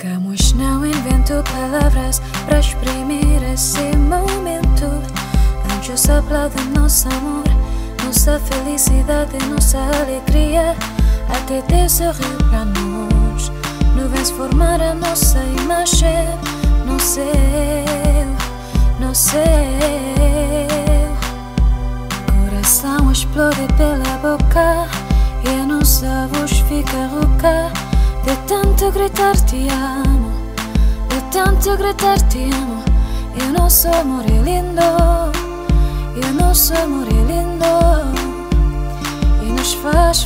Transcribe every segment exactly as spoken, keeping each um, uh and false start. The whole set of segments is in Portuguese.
Ficamos, não invento palavras para exprimir esse momento. Anjos aplaudem nosso amor, nossa felicidade, nossa alegria. Até Deus sorriu para nós. Nuvens formar a nossa imagem. No céu, no céu. Coração explode pela boca e a nossa voz fica rouca. De tanto gritar te amo, de tanto gritar te amo. E o nosso amor é lindo, e o nosso amor é lindo, e nos faz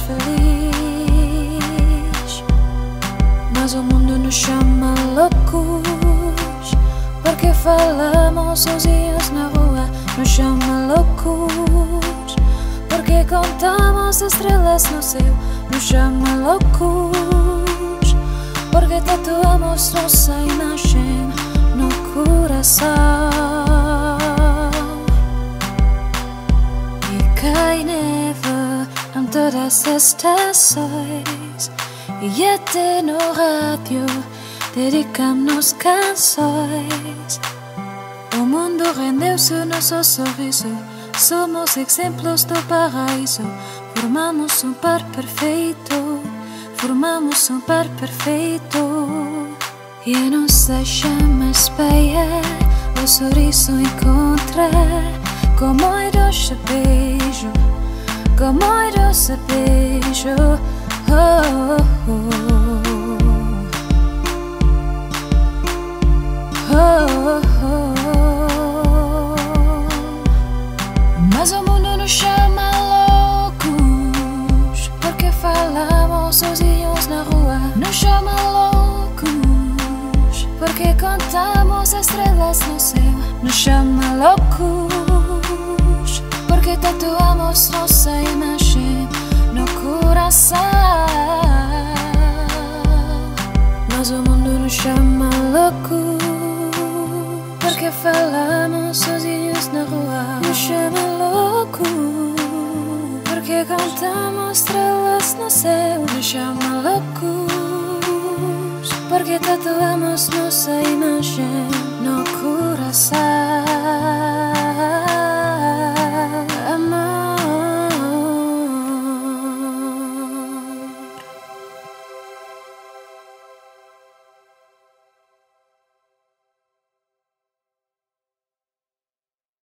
feliz. Mas o mundo nos chama loucos, porque falamos sozinhos na rua. Nos chama loucos, porque contamos estrelas no céu. Nos chama loucos, porque tatuamos nossa imagem no coração. E cai neve em todas as estações, e até no rádio dedicamos canções. O mundo rendeu-se ao nosso sorriso. Somos exemplos do paraíso. Formamos um par perfeito, formamos um par perfeito. E a nossa chama espelha o sorriso encontra. Como é doce beijo, como é doce beijo. Oh, oh, oh. Oh, oh, oh. Mas o mundo nos chama loucos, porque falamos sozinhos na rua. Nos chama loucos, porque contamos estrelas no céu. Nos chama loucos, porque tatuamos nossa imagem no coração. Mas o mundo nos chama loucos, porque falamos sozinhos na rua. Nos chama louco, porque cantamos estrelas no céu. Nos chama loucos, porque tatuamos nossa imagem no coração.